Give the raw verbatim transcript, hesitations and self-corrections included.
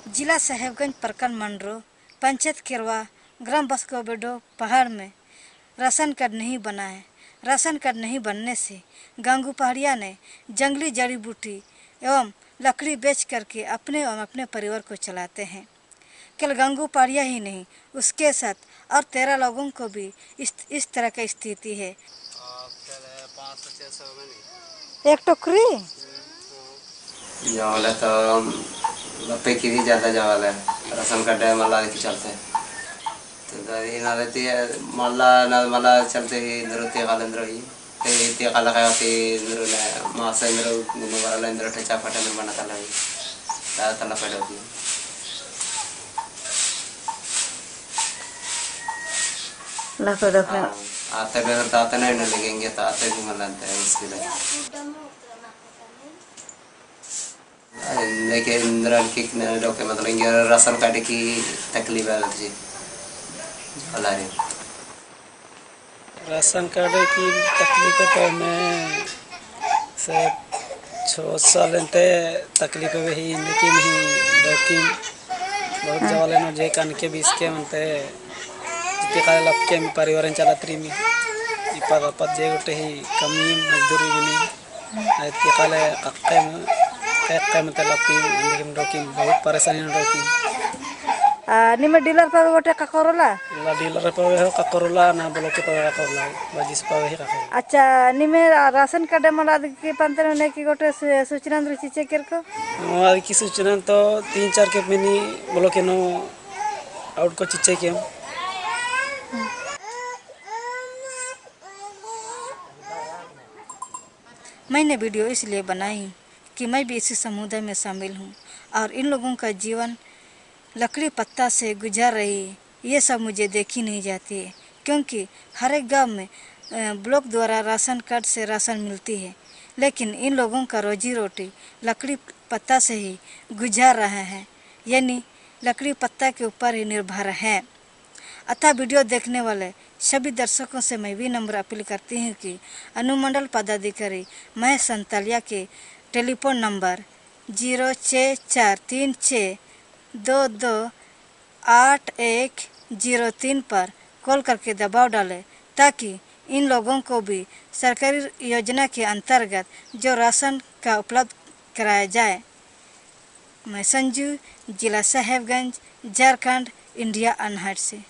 जिला साहेबगंज प्रखंड मंडरो पंचायत केरवा ग्राम बसकोबेडो पहाड़ में राशन कार्ड नहीं बना है। राशन कार्ड नहीं बनने से गंगू पहाड़िया ने जंगली जड़ी बूटी एवं लकड़ी बेच करके अपने एवं अपने परिवार को चलाते हैं। केवल गंगू पहाड़िया ही नहीं, उसके साथ और तेरह लोगों को भी इस इस तरह की स्थिति है। एक टोकरी जावले तो लपे की भी ज़्यादा जावले राशन कार्ड है मल्ला की चलते तो दादी ना रहती है मल्ला ना मल्ला चलते ही नृत्य काल इंद्र ही ते ते काल का ते इंद्र ने मास इंद्र गुणवाला इंद्र ठेचा फटे में बना तला ही ता तला फटे होती है ला फटे आते बेहतर ताते नहीं न लगेंगे तो आते भी मलाते हैं इसके लिए लेकिन इंद्र की डॉक्टर मतलब इंगे राशन कार्ड की तकलीफ है जी अलारे राशन कार्ड की तकलीफ तो मैं से छः साल ते तकलीफ वही लेकिन ही लेकिन बहुत जवाले न जे कान के बीस के मनते जितने काले लपके में परिवार चलात्री में इपाद पद जे उठे ही कमी मजदूरी में इतने काले अक्के में अक्के में तलापी लेकिन रोकी बहुत परेशानी न रोकी निमे डीलर पर गोटे काकरोला ला डीलर पर हो काकरोला ना बोलो के पर काकरोला बाजिस पर ही काकरोला अच्छा निमे राशन कार्ड मला के पंतर ने की गोटे सूचना दृष्टि चेकर को और की सूचना तो तीन चार के मिनी बोलो के नो आउट को चिचे के मैंने वीडियो इसलिए बनाई कि मैं भी इसी समुदाय में शामिल हूँ और इन लोगों का जीवन लकड़ी पत्ता से गुजर रही है। ये सब मुझे देखी नहीं जाती है क्योंकि हर एक गांव में ब्लॉक द्वारा राशन कार्ड से राशन मिलती है, लेकिन इन लोगों का रोजी रोटी लकड़ी पत्ता से ही गुजर रहा है, यानी लकड़ी पत्ता के ऊपर ही निर्भर है। अतः वीडियो देखने वाले सभी दर्शकों से मैं भी नम्र अपील करती हूँ कि अनुमंडल पदाधिकारी महेश संतालिया के टेलीफोन नंबर जीरो छः चार तीन छः दो दो आठ एक जीरो तीन पर कॉल करके दबाव डालें ताकि इन लोगों को भी सरकारी योजना के अंतर्गत जो राशन का उपलब्ध कराया जाए। मैं संजू, जिला साहेबगंज, झारखंड, इंडिया अनहट से।